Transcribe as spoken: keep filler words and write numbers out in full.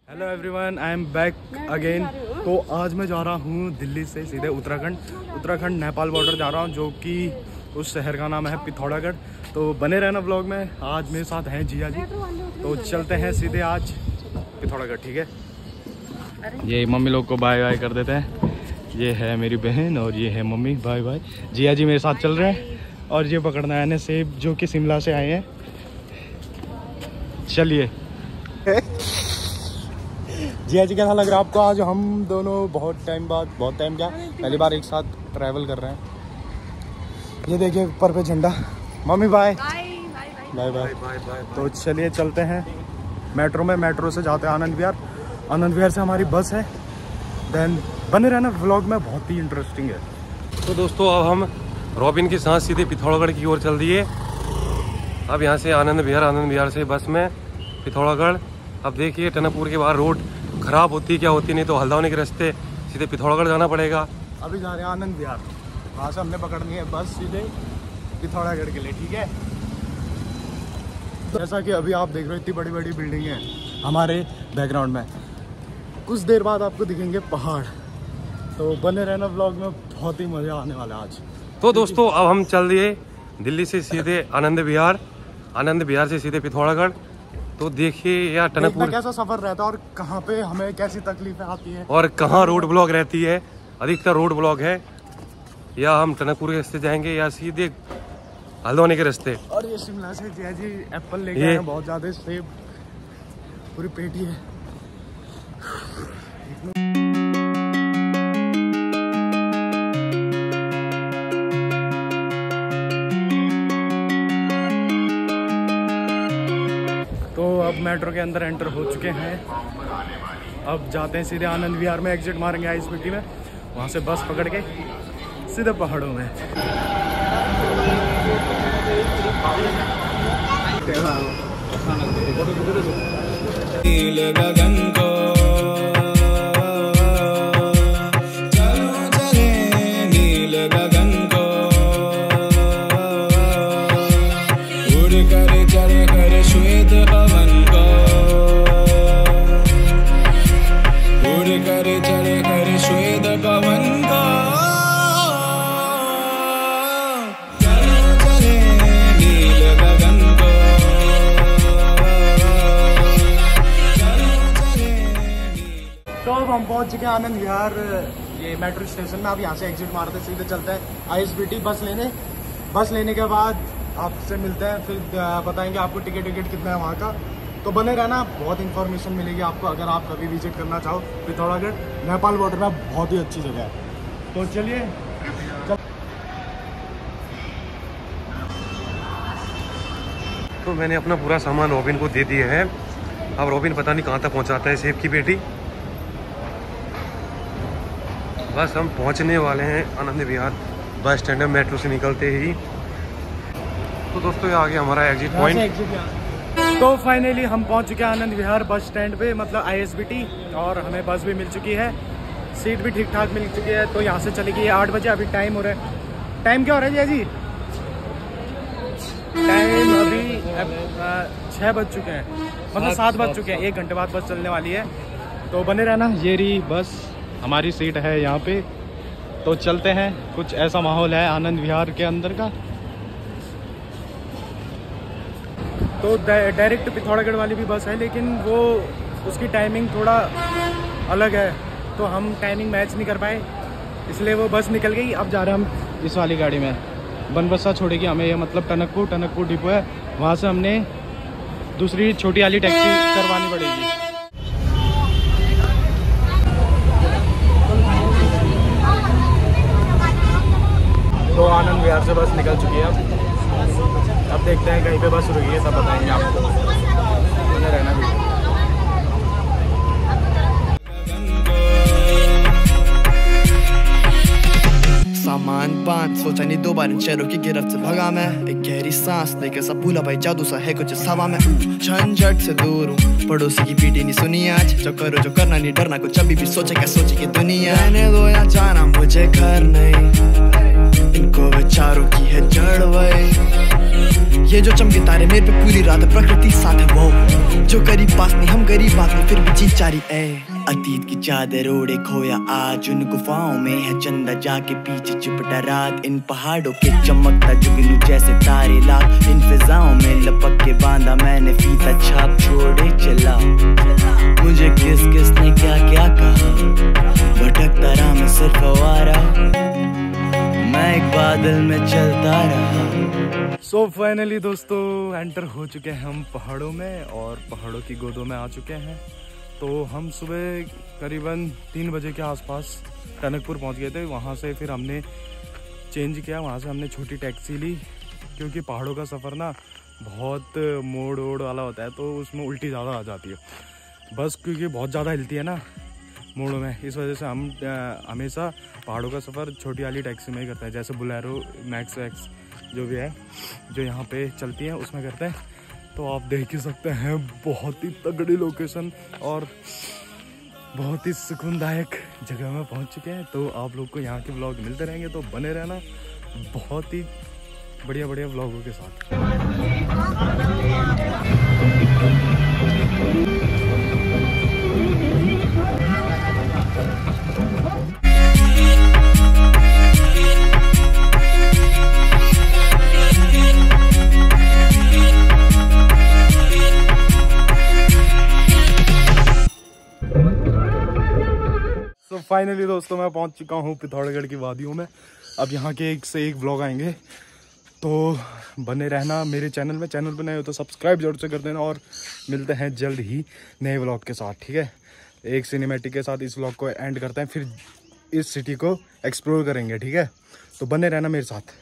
Hello everyone, I am back again. तो आज मैं जा रहा हूँ दिल्ली से सीधे उत्तराखंड उत्तराखंड नेपाल बॉर्डर जा रहा हूँ, जो कि उस शहर का नाम है पिथौरागढ़। तो बने रहना व्लॉग में। आज मेरे साथ हैं जिया जी, तो चलते हैं सीधे आज पिथौरागढ़। ठीक है, ये मम्मी लोग को बाय बाय कर देते हैं। ये है मेरी बहन और ये है mummy. Bye bye. Jiya ji मेरे साथ चल रहे हैं और ये पकड़ना है सेब, जो कि शिमला से आए हैं। चलिए। जिया जी कैसा लग रहा है आपको? आज हम दोनों बहुत टाइम बाद, बहुत टाइम क्या, पहली बार एक साथ ट्रैवल कर रहे हैं। ये देखिए ऊपर पे झंडा। Mummy bye bye bye bye. तो चलिए चलते हैं मेट्रो में। मेट्रो से जाते हैं आनंद विहार। आनंद विहार से हमारी बस है। देन बने रहना व्लॉग में, बहुत ही इंटरेस्टिंग है। तो दोस्तों अब हम रॉबिन के साथ सीधे पिथौरागढ़ की ओर चल दिए। अब यहाँ से आनंद विहार, आनंद विहार से बस में पिथौरागढ़। अब देखिए टनकपुर के बाहर रोड खराब होती क्या होती, नहीं तो हल्द्वानी के रास्ते सीधे पिथौरागढ़ जाना पड़ेगा। अभी जा रहे हैं आनंद विहार, वहाँ से हमने पकड़नी है बस सीधे पिथौरागढ़ के लिए। ठीक है, जैसा कि अभी आप देख रहे हो इतनी बड़ी बड़ी बिल्डिंग है हमारे बैकग्राउंड में। कुछ देर बाद आपको दिखेंगे पहाड़। तो बने रहना व्लॉग में, बहुत ही मजा आने वाला है आज। तो दोस्तों अब हम चल दिए दिल्ली से सीधे आनंद विहार, आनंद विहार से सीधे पिथौरागढ़। तो देखिए यार टनकपुर कैसा सफर रहता है और कहाँ पे हमें कैसी तकलीफें आती हैं और कहाँ रोड ब्लॉक रहती है। अधिकतर रोड ब्लॉक है। या हम टनकपुर के रास्ते जाएंगे या सीधे हल्द्वानी के रास्ते। और ये शिमला से जय जी एप्पल लेके आए हैं, बहुत ज्यादा सेब, पूरी पेटी है। तो अब मेट्रो के अंदर एंटर हो चुके हैं। अब जाते हैं सीधे आनंद विहार में, एग्जिट मारेंगे आई एस बी टी में, वहाँ से बस पकड़ के सीधे पहाड़ों में। नील गगन को चलो चले, नील गगन को उड़ कर चढ़ कर श्वेत पवन को, उड़ कर चढ़ कर श्वेत पवन को, चलो चले नील गगन को, चलो चले नील। तो अब हम पहुंच चुके हैं आनंद विहार, ये मेट्रो स्टेशन में। अब यहाँ से एग्जिट मारते सीधे चलते हैं I S B T bus लेने। बस लेने के बाद आपसे मिलते हैं, फिर बताएंगे आपको टिकट टिकट कितना है वहाँ का। तो बने रहना, बहुत इन्फॉर्मेशन मिलेगी आपको अगर आप कभी विजिट करना चाहो पिथौरागढ़। नेपाल बॉर्डर में बहुत ही अच्छी जगह है। तो चलिए चल... तो मैंने अपना पूरा सामान रॉबिन को दे दिया है। अब रॉबिन पता नहीं कहाँ तक पहुँचाता है सेब की पेटी। बस हम पहुँचने वाले हैं आनंद विहार बस स्टैंड में मेट्रो से निकलते ही। तो दोस्तों ये आ गया हमारा एग्जिट पॉइंट। तो फाइनली हम पहुंच चुके हैं आनंद विहार बस स्टैंड पे, मतलब आई एस बी टी, और हमें बस भी मिल चुकी है, सीट भी ठीक ठाक मिल चुकी है। तो यहाँ से चलेगी आठ बजे। अभी टाइम हो रहा है, टाइम क्या हो रहा है जी? टाइम अभी छः बज चुके हैं, मतलब सात बज चुके हैं। एक घंटे बाद बस चलने वाली है। तो बने रहना, ये रही बस, हमारी सीट है यहाँ पे। तो चलते हैं। कुछ ऐसा माहौल है आनंद विहार के अंदर का। तो डायरेक्ट पिथौरागढ़ वाली भी बस है, लेकिन वो उसकी टाइमिंग थोड़ा अलग है, तो हम टाइमिंग मैच नहीं कर पाए, इसलिए वो बस निकल गई। अब जा रहे हैं हम इस वाली गाड़ी में। बनबसा छोड़ेगी हमें, ये मतलब टनकपुर टनकपुर डिपो है, वहाँ से हमने दूसरी छोटी वाली टैक्सी करवानी पड़ेगी। तो आनंद विहार से बस निकल चुकी है। अब अब देखते हैं कहीं पे बस रुकी है, तब बताएंगे आपको। रहना भी सामान बांध, सोचा नहीं दो बार शहरों की गिरफ्त से भगा मैं। एक गहरी सांस लेकर सब भूला भाई, जादू सा है कुछ हवा में। झंझट से दूर हूँ, पड़ोसी की पीटी नहीं सुनी आज। जो करो जो करना नहीं डरना, कुछ अभी भी सोचे क्या सोचे की दुनिया। रहने दो या जाना मुझे घर नहीं, इनको विचारों की है जड़ वही। ये जो चमके तारे मेरे पे पूरी रात प्रकृति साथ है वो, जो करीब पास नहीं हम गरीब बात नहीं फिर भी जीत जारी है। अतीत की चादर ओढ़े खोया आज उन गुफाओं में है चंदा जाके पीछे चिपटा रात, इन पहाड़ों के चमकता जुगनू जैसे तारे लाख, इन फिजाओं में लपक के बांधा मैंने फीता छाप छोड़े चला। मुझे किस किस ने क्या क्या कहा, भटकता रहा मैं सिर्फ आवारा, मैं एक बादल में चलता रहा। सो फाइनली दोस्तों एंटर हो चुके हैं हम पहाड़ों में और पहाड़ों की गोदों में आ चुके हैं। तो हम सुबह करीबन तीन बजे के आसपास टनकपुर पहुंच गए थे। वहां से फिर हमने चेंज किया, वहां से हमने छोटी टैक्सी ली क्योंकि पहाड़ों का सफ़र ना बहुत मोड़ वोड़ वाला होता है तो उसमें उल्टी ज़्यादा आ जाती है बस, क्योंकि बहुत ज़्यादा हिलती है ना मोड़ों में। इस वजह से हम आ, हमेशा पहाड़ों का सफ़र छोटी वाली टैक्सी में ही करते हैं, जैसे बुलेरो मैक्स वैक्स जो भी है जो यहाँ पे चलती है उसमें करते हैं। तो आप देख ही सकते हैं बहुत ही तगड़ी लोकेशन और बहुत ही सुकूनदायक जगह में पहुँच चुके हैं। तो आप लोग को यहाँ के व्लॉग मिलते रहेंगे तो बने रहना बहुत ही बढ़िया बढ़िया व्लॉगों के साथ। तो फाइनली दोस्तों मैं पहुंच चुका हूं पिथौरागढ़ की वादियों में। अब यहाँ के एक से एक व्लॉग आएंगे तो बने रहना मेरे चैनल में। चैनल पर नए हो तो सब्सक्राइब जरूर से कर देना और मिलते हैं जल्द ही नए व्लॉग के साथ, ठीक है। एक सिनेमैटिक के साथ इस व्लॉग को एंड करते हैं, फिर इस सिटी को एक्सप्लोर करेंगे, ठीक है। तो बने रहना मेरे साथ।